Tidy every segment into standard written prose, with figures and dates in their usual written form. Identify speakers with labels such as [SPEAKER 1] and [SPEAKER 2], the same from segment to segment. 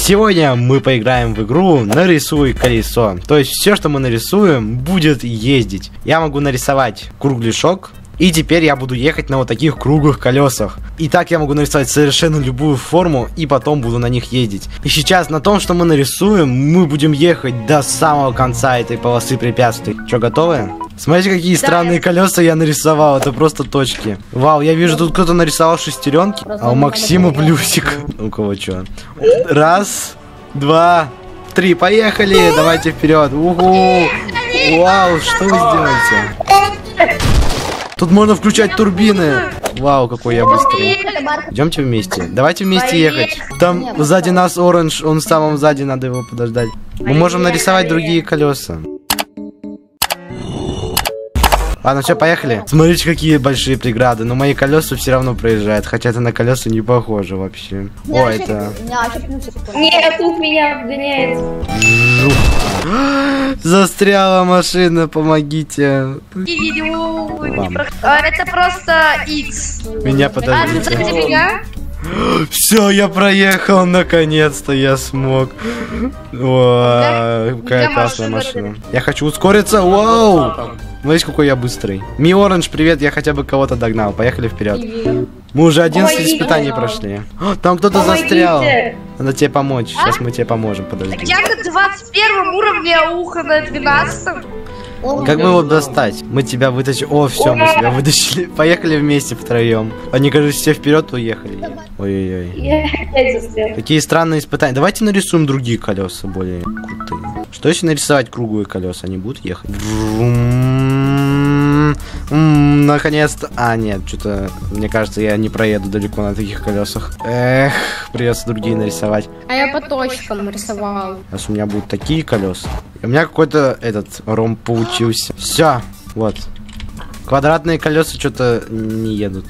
[SPEAKER 1] Сегодня мы поиграем в игру «Нарисуй колесо». То есть все, что мы нарисуем, будет ездить. Я могу нарисовать кругляшок, и теперь я буду ехать на вот таких круглых колесах. И так я могу нарисовать совершенно любую форму, и потом буду на них ездить. И сейчас на том, что мы нарисуем, мы будем ехать до самого конца этой полосы препятствий. Что, готовы? Смотрите, какие странные колеса я нарисовал. Это просто точки. Вау, я вижу, тут кто-то нарисовал шестеренки, а у Максима плюсик. У кого что? Раз, два, три, поехали! Давайте вперед! Угу! Вау, что вы сделаете? Тут можно включать турбины. Вау, какой я быстрый. Идемте вместе. Давайте вместе ехать. Там сзади нас оранж, он в самом сзади, надо его подождать. Мы можем нарисовать другие колеса. Ладно, все, поехали. Смотрите, какие большие преграды. Но мои колеса все равно проезжают. Хотя это на колеса не похоже вообще. О, это...
[SPEAKER 2] Нет, тут меня обгоняет.
[SPEAKER 1] Застряла машина, помогите.
[SPEAKER 2] Это просто X.
[SPEAKER 1] Меня подождите. Все, я проехал, наконец-то я смог. О, какая классная машина. Я хочу ускориться. Вау! Смотрите, какой я быстрый. Ми Оранж, привет, я хотя бы кого-то догнал. Поехали вперед. Мы уже 11 испытаний прошли. О, там кто-то застрял. Надо тебе помочь. Сейчас мы тебе поможем, подожди.
[SPEAKER 2] Я на 21 уровне, а ухо на 12.
[SPEAKER 1] Как бы его достать? Мы тебя вытащим. О, все, мы тебя вытащили. Поехали вместе втроем. Они, кажется, все вперед уехали. Ой-ой-ой.
[SPEAKER 2] Я опять застрял.
[SPEAKER 1] Какие странные испытания. Давайте нарисуем другие колеса, более крутые. Что если нарисовать круглые колеса? Они будут ехать? Наконец-то. А, нет, что-то, мне кажется, я не проеду далеко на таких колесах. Эх, придется другие нарисовать.
[SPEAKER 3] А я по точкам нарисовал.
[SPEAKER 1] Сейчас у меня будут такие колеса. У меня какой-то этот ромб получился. Все, вот. Квадратные колеса что-то не едут.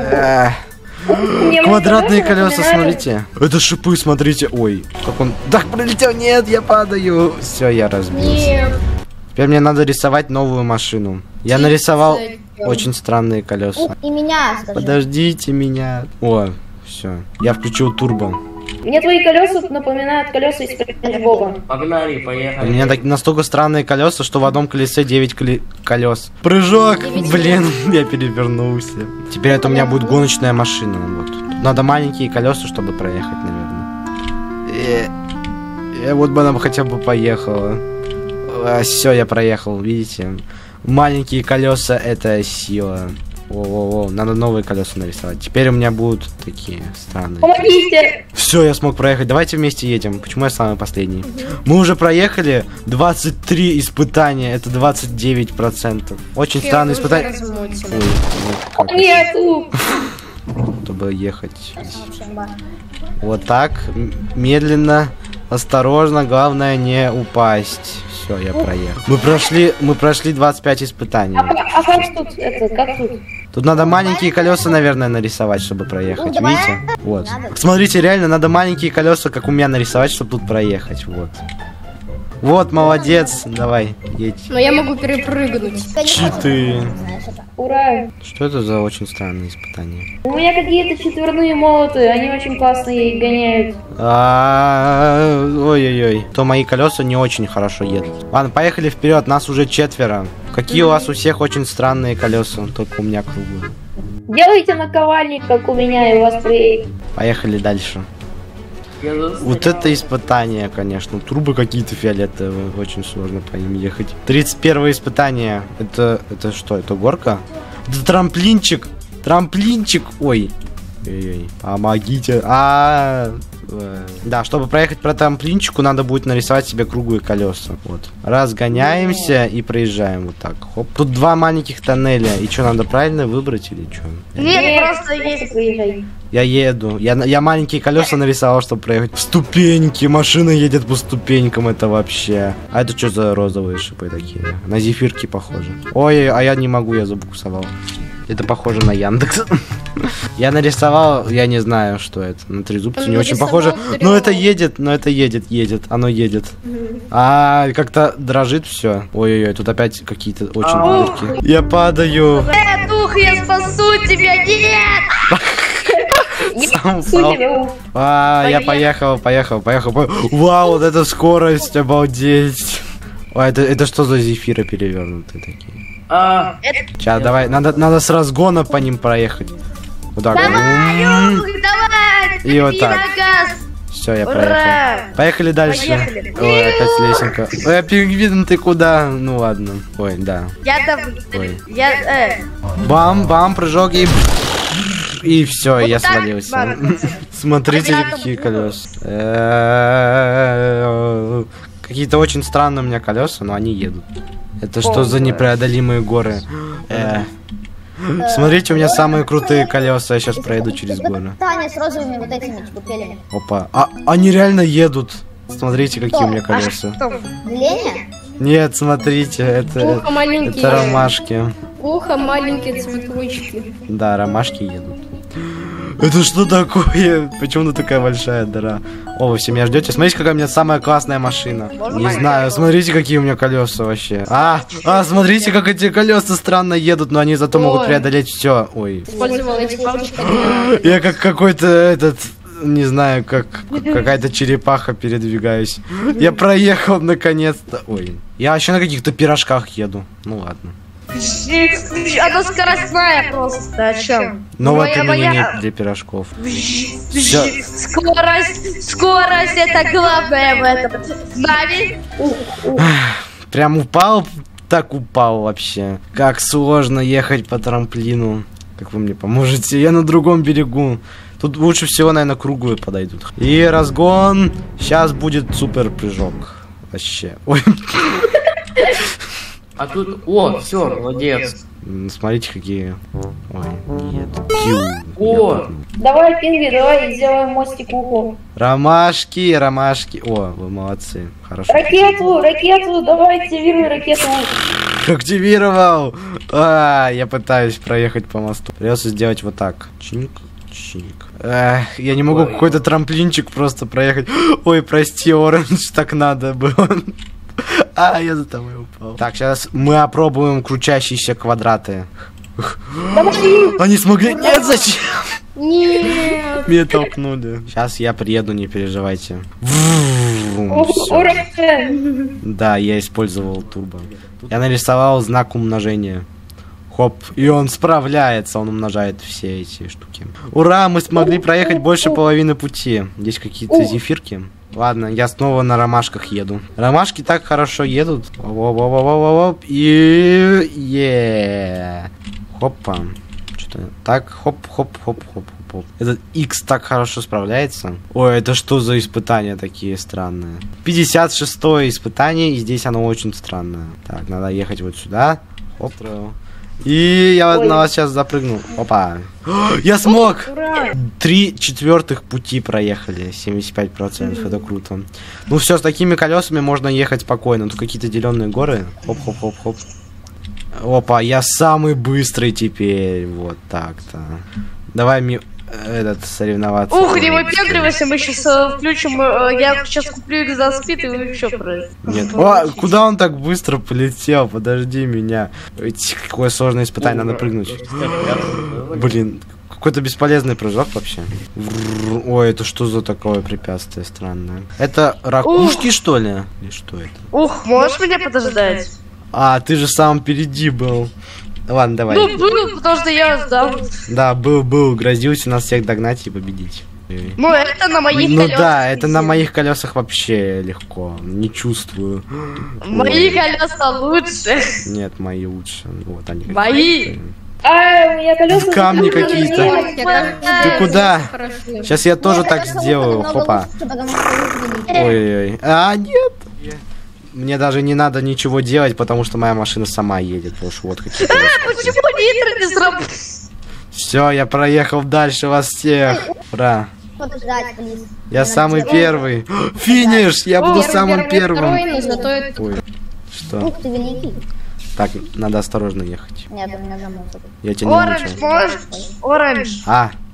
[SPEAKER 1] Квадратные колеса, смотрите. Это шипы, смотрите. Ой, как он. Так, пролетел. Нет, я падаю. Все, я разбился.
[SPEAKER 3] Нет.
[SPEAKER 1] Теперь мне надо рисовать новую машину. Я нарисовал очень странные колеса.
[SPEAKER 4] И меня, скажи.
[SPEAKER 1] Подождите меня. О, все. Я включил турбо.
[SPEAKER 2] Мне твои колеса напоминают колеса из Спанч Боба.
[SPEAKER 5] Погнали, поехали.
[SPEAKER 1] У меня настолько странные колеса, что в одном колесе 9 колес. Прыжок! Блин, я перевернулся. Теперь это у меня будет гоночная машина. Вот. Тут надо маленькие колеса, чтобы проехать, наверное. Вот бы она хотя бы поехала. Все, я проехал, видите? Маленькие колеса — это сила. О, надо новые колеса нарисовать. Теперь у меня будут такие странные.
[SPEAKER 2] Помогите!
[SPEAKER 1] Все, я смог проехать. Давайте вместе едем. Почему я самый последний? Мы уже проехали 23 испытания. Это 29%. Очень странные испытания.
[SPEAKER 2] Нету!
[SPEAKER 1] Чтобы ехать. Вот так. Медленно. Осторожно. Главное не упасть. Все, я проехал. Мы прошли 25 испытаний.
[SPEAKER 2] А как тут это? Как тут?
[SPEAKER 1] Тут надо маленькие колеса, наверное, нарисовать, чтобы проехать.
[SPEAKER 4] Ну, давай.
[SPEAKER 1] Видите? Вот. Смотрите, реально надо маленькие колеса, как у меня, нарисовать, чтобы тут проехать. Вот. Вот, молодец. Давай, едь.
[SPEAKER 3] Но я могу перепрыгнуть.
[SPEAKER 1] Читы.
[SPEAKER 2] Ура!
[SPEAKER 1] Что это за очень странные испытания?
[SPEAKER 2] У меня какие-то четверные молоты, они очень классные и гоняют.
[SPEAKER 1] Ой-ой-ой. То мои колеса не очень хорошо едут. Ладно, поехали вперед, нас уже 4. Какие у вас у всех очень странные колеса, только у меня круглые.
[SPEAKER 2] Делайте наковальник, как у меня, и у вас приедет.
[SPEAKER 1] Поехали дальше. Вот это испытание, конечно. Трубы какие-то фиолетовые. Очень сложно по ним ехать. 31 испытание. Это что? Это горка? Это трамплинчик. Трамплинчик. Ой. Ой-ой. Помогите. Да, чтобы проехать по трамплинчику, надо будет нарисовать себе круглые колеса. Вот. Разгоняемся и проезжаем вот так. Хоп. Тут 2 маленьких тоннеля. И что, надо правильно выбрать или что?
[SPEAKER 2] Нет, просто есть. Приезжай.
[SPEAKER 1] Я еду. Я маленькие колеса нарисовал, чтобы проехать. Ступеньки. Машина едет по ступенькам. Это вообще. А это что за розовые шипы такие? На зефирки похоже. Ой, а я не могу, я забуксовал. Это похоже на Яндекс. Я нарисовал, я не знаю, что это. На трезубцу не очень похоже. Но это едет, едет. Оно едет. А как-то дрожит все. Ой-ой-ой, тут опять какие-то очень дырки. Я падаю.
[SPEAKER 2] Дух, я спасу тебя, нет!
[SPEAKER 1] Сам
[SPEAKER 2] Су
[SPEAKER 1] упал.
[SPEAKER 2] тебя у.
[SPEAKER 1] Я поехал. Вау, вот это скорость, обалдеть. Ой, это что за зефиры перевернутые такие? Сейчас, давай, надо с разгона по ним проехать. Вот так.
[SPEAKER 4] Давай!
[SPEAKER 1] И вот так.
[SPEAKER 4] Газ!
[SPEAKER 1] Все, я
[SPEAKER 4] Ура!
[SPEAKER 1] проехал. Поехали дальше.
[SPEAKER 4] Поехали.
[SPEAKER 1] Ой, опять лесенка. Ой, пингвин, ты куда? Ну ладно. Ой, да.
[SPEAKER 4] Я там...
[SPEAKER 1] Ой.
[SPEAKER 4] Я...
[SPEAKER 1] Бам, прыжок и все, я
[SPEAKER 4] так
[SPEAKER 1] свалился.
[SPEAKER 4] надо.
[SPEAKER 1] Смотрите,
[SPEAKER 4] Ребята,
[SPEAKER 1] какие колеса. Какие-то очень странные у меня колеса, но они едут. Это что за непреодолимые горы? Смотрите, у меня самые крутые колеса. Я сейчас проеду через горы.
[SPEAKER 5] Таня с розовыми вот этими чебупелями.
[SPEAKER 1] Опа. Они реально едут. Смотрите, какие у меня колеса.
[SPEAKER 5] Леня?
[SPEAKER 1] Нет, смотрите,
[SPEAKER 3] Ухо маленькие.
[SPEAKER 1] это ромашки.
[SPEAKER 3] Ухо маленькие цветочки.
[SPEAKER 1] Да, ромашки едут. Это что такое? Почему такая большая дыра? О, вы все меня ждете? Смотрите, какая у меня самая классная машина. Не знаю, смотрите, какие у меня колеса вообще. Смотрите, как эти колеса странно едут, но они зато могут
[SPEAKER 3] Ой.
[SPEAKER 1] преодолеть все. Ой.
[SPEAKER 3] Использовал эти палочки.
[SPEAKER 1] Я как какой-то не знаю, как какая-то черепаха передвигаюсь. Я проехал наконец-то. Ой. Я вообще на каких-то пирожках еду. Ну ладно.
[SPEAKER 4] Она скоростная просто, о чем?
[SPEAKER 1] Но вот именно не для пирожков. Всё.
[SPEAKER 4] Скорость это главное в этом. С нами.
[SPEAKER 1] Прям упал, так упал вообще. Как сложно ехать по трамплину. Как вы мне поможете? Я на другом берегу. Тут лучше всего, наверное, круглые подойдут. И разгон. Сейчас будет супер прыжок. Вообще. Ой.
[SPEAKER 6] А тут, о, все, молодец.
[SPEAKER 1] Смотрите, какие. Ой, нет. Кью.
[SPEAKER 6] О!
[SPEAKER 2] Давай, Пингви, давай сделаем мостик уху.
[SPEAKER 1] Ромашки. О, вы молодцы. Хорошо.
[SPEAKER 2] Ракету, давай активируй ракету.
[SPEAKER 1] Активировал. Я пытаюсь проехать по мосту. Придется сделать вот так. Чинк. Я не могу какой-то трамплинчик просто проехать. Ой, прости, Оранж, так надо было. Я за тобой упал. Так, сейчас мы опробуем крутящиеся квадраты. Они смогли... Нет, зачем?
[SPEAKER 3] Нет.
[SPEAKER 1] Меня толкнули. Сейчас я приеду, не переживайте. Всё.
[SPEAKER 2] Ура!
[SPEAKER 1] Да, я использовал турбо. Я нарисовал знак умножения. Хоп, и он справляется, он умножает все эти штуки. Ура, мы смогли проехать больше половины пути. Здесь какие-то зефирки. Ладно, я снова на ромашках еду. Ромашки так хорошо едут. Воп, и... Хопа. Что-то так, хоп. Этот X так хорошо справляется. Ой, это что за испытания такие странные? 56-е испытание, и здесь оно очень странное. Так, надо ехать вот сюда. Хоп. И я на вас сейчас запрыгну. Опа. Я смог! 3/4 пути проехали. 75%. Это круто. Ну все, с такими колесами можно ехать спокойно. Тут какие-то деленные горы. Хоп. Опа, я самый быстрый теперь. Вот так-то. Давай мне соревноваться.
[SPEAKER 4] Ух, не выпендривайся, мы сейчас включим, я сейчас куплю их за спид и вы еще просто.
[SPEAKER 1] Нет. Куда он так быстро полетел? Подожди меня. Какое сложное испытание, надо прыгнуть. Блин, какой-то бесполезный прыжок вообще. Ой, это что за такое препятствие странное? Это ракушки, что ли? Или что это?
[SPEAKER 4] Ух, можешь меня подождать?
[SPEAKER 1] Ты же сам впереди был. Ладно, давай.
[SPEAKER 4] Ну, был, потому что я сдал.
[SPEAKER 1] Да, был. Грозился нас всех догнать и победить.
[SPEAKER 4] Ну, это на моих
[SPEAKER 1] Ну
[SPEAKER 4] колесах.
[SPEAKER 1] да, это на моих колесах вообще легко. Не чувствую.
[SPEAKER 4] Мои колеса лучше.
[SPEAKER 1] Нет, мои лучше. Вот они.
[SPEAKER 4] Мои.
[SPEAKER 2] У меня колеса...
[SPEAKER 1] Камни какие-то. Ты куда?
[SPEAKER 3] Хорошо.
[SPEAKER 1] Сейчас я тоже так сделаю. Хопа. Ой-ой. Нет. Мне даже не надо ничего делать, потому что моя машина сама едет. Потому что вот какие-то...
[SPEAKER 4] Почему нитро не сработал?
[SPEAKER 1] Все, я проехал дальше вас всех. Ура.
[SPEAKER 5] Подождать, плиз.
[SPEAKER 1] Я самый первый. Финиш! Я буду самым первым.
[SPEAKER 3] Второй, но зато это...
[SPEAKER 1] Ой, что?
[SPEAKER 5] Ух ты, великий.
[SPEAKER 1] Так, надо осторожно ехать.
[SPEAKER 5] Нет, у меня замок.
[SPEAKER 1] Я тебя не
[SPEAKER 4] Оранж,
[SPEAKER 1] мучил.
[SPEAKER 4] можешь? Оранж.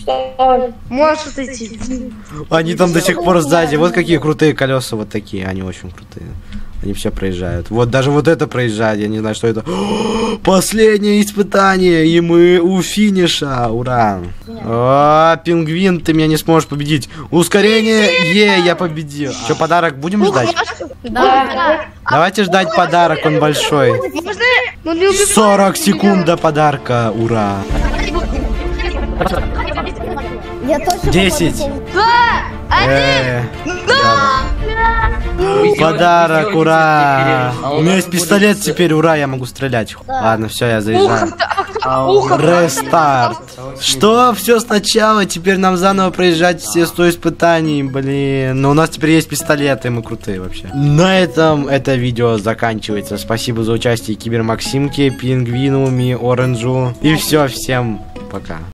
[SPEAKER 2] Что?
[SPEAKER 4] Можешь отойти.
[SPEAKER 1] Они там до сих пор сзади. Вот какие крутые колеса, вот такие. Они очень крутые. Они все проезжают. Вот даже вот это проезжает. Я не знаю, что это. Последнее испытание. И мы у финиша. Ура. О, пингвин, ты меня не сможешь победить. Ускорение. Я победил. Что, подарок будем ждать?
[SPEAKER 2] Да.
[SPEAKER 1] Давайте ждать подарок, он большой.
[SPEAKER 4] Можно? Ну не убивай.
[SPEAKER 1] 40 секунд до подарка. Ура.
[SPEAKER 5] Я точно
[SPEAKER 1] 10.
[SPEAKER 5] попаду.
[SPEAKER 1] Подарок,
[SPEAKER 6] Сделайте
[SPEAKER 1] ура!
[SPEAKER 6] теперь, а
[SPEAKER 1] У меня
[SPEAKER 6] нас
[SPEAKER 1] есть
[SPEAKER 6] будет
[SPEAKER 1] пистолет
[SPEAKER 6] всех.
[SPEAKER 1] теперь, ура, я могу стрелять. Ладно, все, я
[SPEAKER 4] Ух,
[SPEAKER 1] заезжаю. Рестарт. Что? Все сначала, теперь нам заново проезжать все 100 испытаний, блин. Но у нас теперь есть пистолеты, мы крутые вообще. На этом это видео заканчивается. Спасибо за участие Кибер Максимке, Пингвину, Ми Оранжу. И все, всем пока.